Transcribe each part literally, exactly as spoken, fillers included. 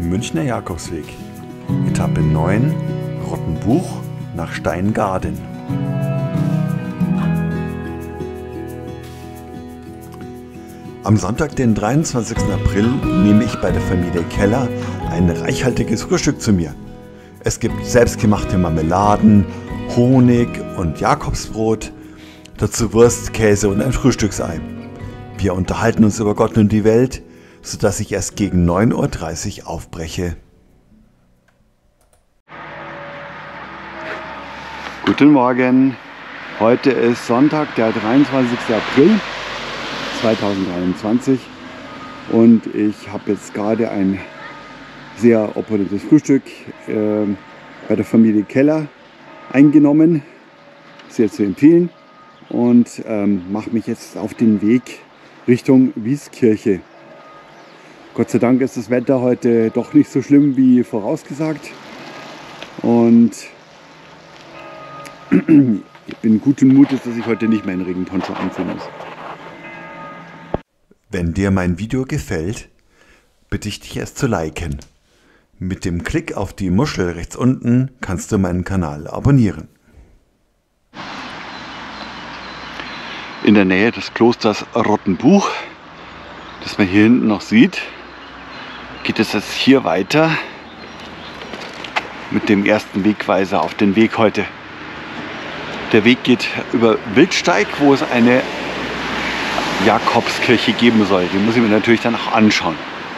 Münchner Jakobsweg, Etappe neun, Rottenbuch nach Steingaden. Am Sonntag, den dreiundzwanzigsten April, nehme ich bei der Familie Keller ein reichhaltiges Frühstück zu mir. Es gibt selbstgemachte Marmeladen, Honig und Jakobsbrot, dazu Wurst, Käse und ein Frühstücksei. Wir unterhalten uns über Gott und die Welt, sodass ich erst gegen neun Uhr dreißig aufbreche. Guten Morgen, heute ist Sonntag, der dreiundzwanzigste April zweitausenddreiundzwanzig und ich habe jetzt gerade ein sehr opulentes Frühstück äh, bei der Familie Keller eingenommen, sehr zu empfehlen, und ähm, mache mich jetzt auf den Weg Richtung Wieskirche. Gott sei Dank ist das Wetter heute doch nicht so schlimm wie vorausgesagt und ich bin guten Mutes, dass ich heute nicht meinen Regenponcho anziehen muss. Wenn dir mein Video gefällt, bitte ich dich es zu liken. Mit dem Klick auf die Muschel rechts unten kannst du meinen Kanal abonnieren. In der Nähe des Klosters Rottenbuch, das man hier hinten noch sieht, geht es jetzt hier weiter mit dem ersten Wegweiser auf den Weg heute. Der Weg geht über Wildsteig, wo es eine Jakobskirche geben soll. Die muss ich mir natürlich dann auch anschauen.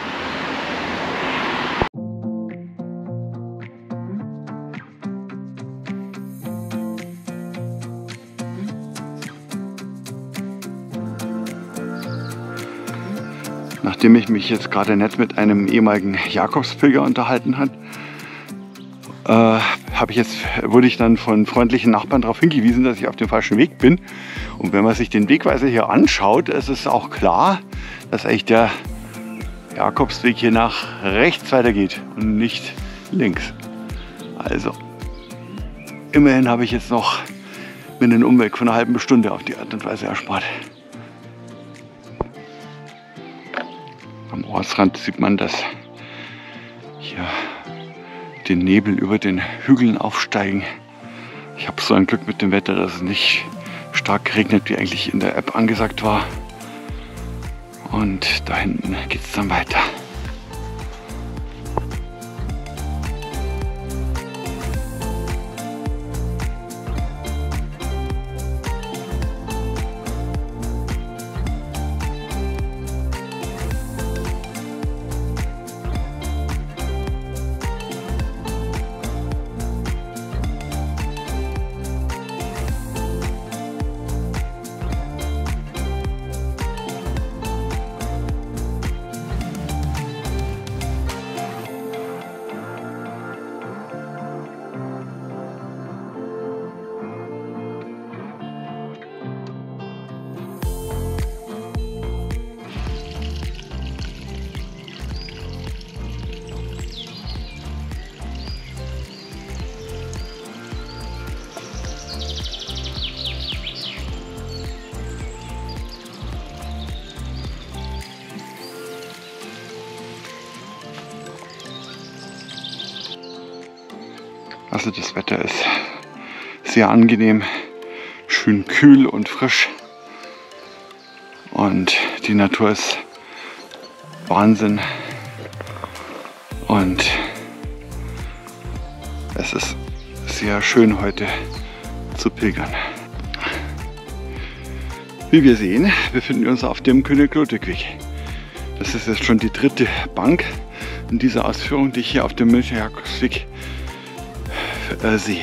Nachdem ich mich jetzt gerade nett mit einem ehemaligen Jakobspilger unterhalten habe, äh, habe ich jetzt, wurde ich dann von freundlichen Nachbarn darauf hingewiesen, dass ich auf dem falschen Weg bin. Und wenn man sich den Wegweiser hier anschaut, ist es auch klar, dass eigentlich der Jakobsweg hier nach rechts weitergeht und nicht links. Also, immerhin habe ich jetzt noch mir einen Umweg von einer halben Stunde auf die Art und Weise erspart. Am Ortsrand sieht man, dass hier den Nebel über den Hügeln aufsteigen. Ich habe so ein Glück mit dem Wetter, dass es nicht stark geregnet, wie eigentlich in der App angesagt war. Und da hinten geht es dann weiter. Also das Wetter ist sehr angenehm, schön kühl und frisch und die Natur ist Wahnsinn und es ist sehr schön heute zu pilgern. Wie wir sehen, befinden wir uns auf dem König-Ludwig-Weg. Das ist jetzt schon die dritte Bank in dieser Ausführung, die ich hier auf dem Münchner Jakobsweg äh, sehe.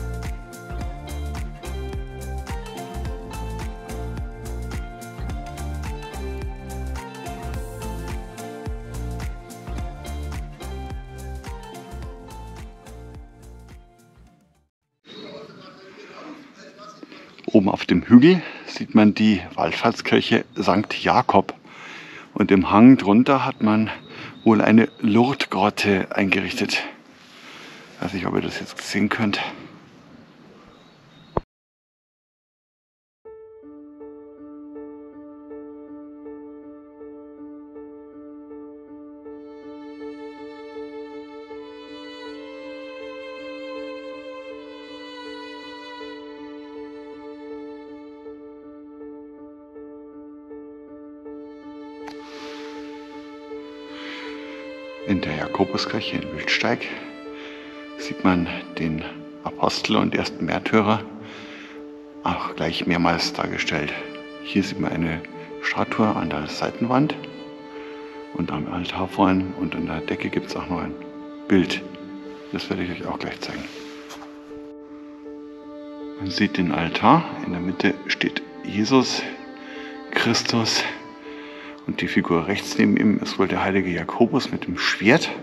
Oben auf dem Hügel sieht man die Wallfahrtskirche Sankt Jakob und im Hang drunter hat man wohl eine Lourdesgrotte eingerichtet. Ich weiß nicht, ob ihr das jetzt sehen könnt. In der Jakobuskirche in Wildsteig sieht man den Apostel und ersten Märtyrer auch gleich mehrmals dargestellt. Hier sieht man eine Statue an der Seitenwand und am Altar vorne und an der Decke gibt es auch noch ein Bild. Das werde ich euch auch gleich zeigen. Man sieht den Altar, in der Mitte steht Jesus Christus und die Figur rechts neben ihm ist wohl der heilige Jakobus mit dem Schwert.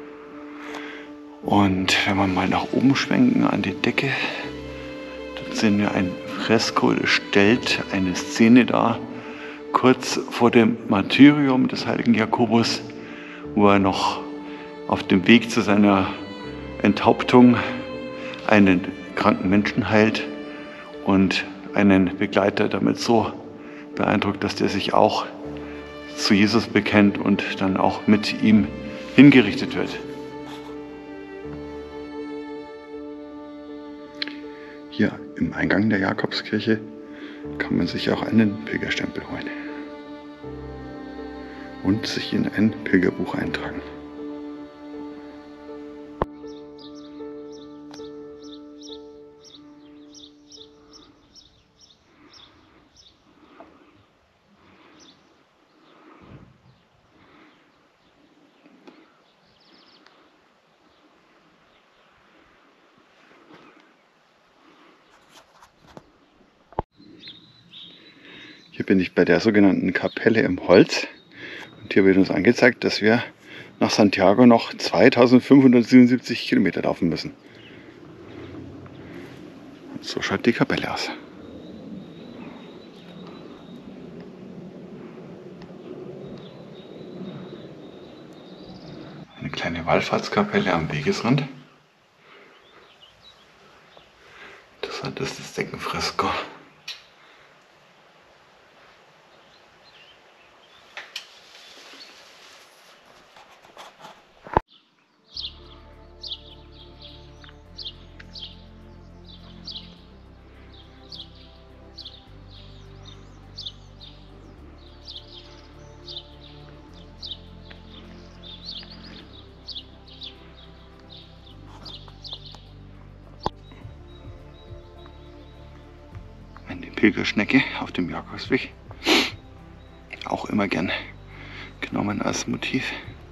Und wenn wir mal nach oben schwenken an die Decke, dann sehen wir ein Fresko, das stellt eine Szene dar, kurz vor dem Martyrium des heiligen Jakobus, wo er noch auf dem Weg zu seiner Enthauptung einen kranken Menschen heilt und einen Begleiter damit so beeindruckt, dass der sich auch zu Jesus bekennt und dann auch mit ihm hingerichtet wird. Hier im Eingang der Jakobskirche kann man sich auch einen Pilgerstempel holen und sich in ein Pilgerbuch eintragen. Hier bin ich bei der sogenannten Kapelle im Holz und hier wird uns angezeigt, dass wir nach Santiago noch zweitausendfünfhundertsiebenundsiebzig Kilometer laufen müssen. Und so schaut die Kapelle aus. Eine kleine Wallfahrtskapelle am Wegesrand. Interessant ist das Deckenfresko. Eine Pilgerschnecke auf dem Jakobsweg, auch immer gern genommen als Motiv.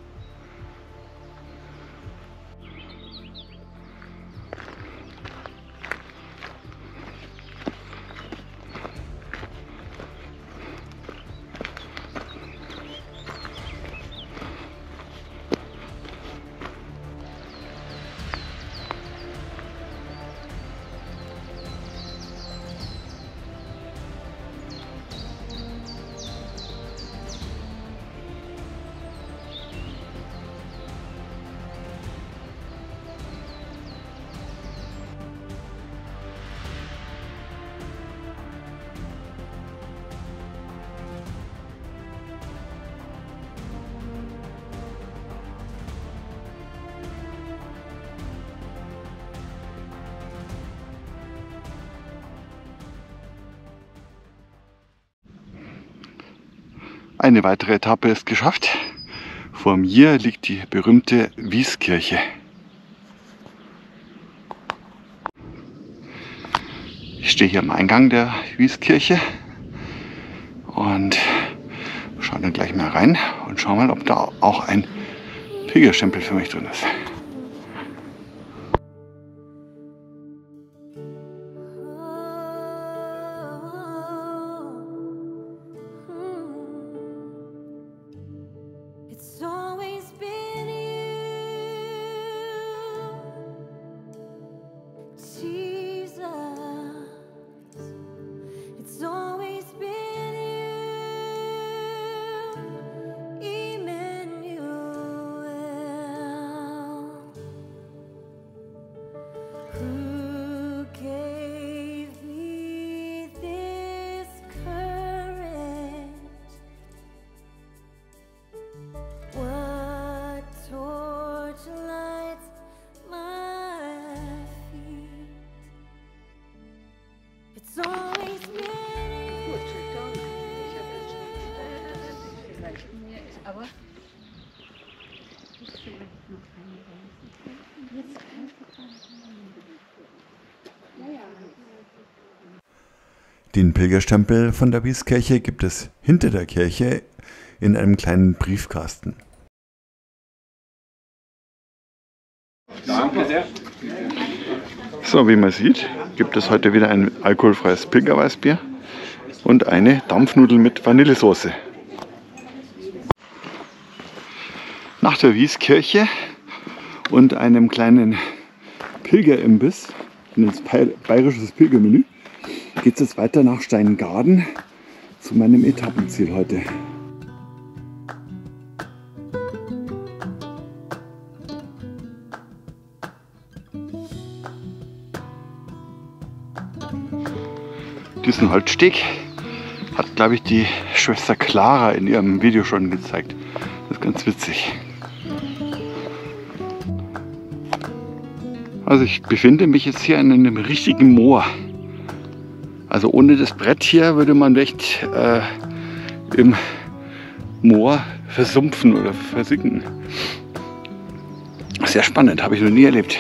Eine weitere Etappe ist geschafft. Vor mir liegt die berühmte Wieskirche. Ich stehe hier am Eingang der Wieskirche und schaue dann gleich mal rein und schaue mal, ob da auch ein Pilgerstempel für mich drin ist. Aber Den Pilgerstempel von der Wieskirche gibt es hinter der Kirche in einem kleinen Briefkasten. So, wie man sieht, gibt es heute wieder ein alkoholfreies Pilgerweißbier und eine Dampfnudel mit Vanillesoße. Nach der Wieskirche und einem kleinen Pilgerimbiss, ein bayerisches Pilgermenü, geht es jetzt weiter nach Steingaden zu meinem Etappenziel heute. Diesen Holzsteg hat, glaube ich, die Schwester Clara in ihrem Video schon gezeigt. Das ist ganz witzig. Also ich befinde mich jetzt hier in einem richtigen Moor. Also ohne das Brett hier würde man echt äh, im Moor versumpfen oder versinken. Sehr spannend, habe ich noch nie erlebt.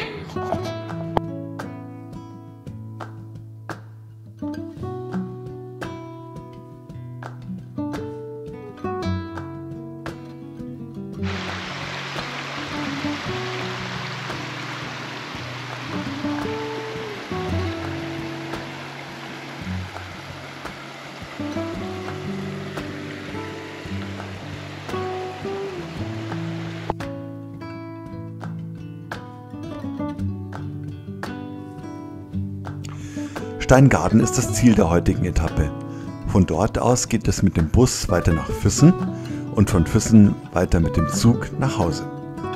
Steingaden ist das Ziel der heutigen Etappe. Von dort aus geht es mit dem Bus weiter nach Füssen und von Füssen weiter mit dem Zug nach Hause.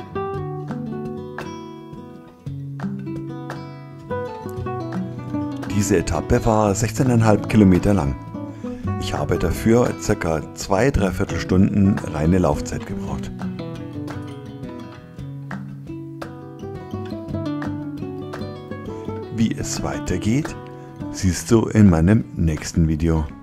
Diese Etappe war sechzehn Komma fünf Kilometer lang. Ich habe dafür ca. zwei bis dreiviertel Stunden reine Laufzeit gebraucht. Wie es weitergeht, siehst du in meinem nächsten Video.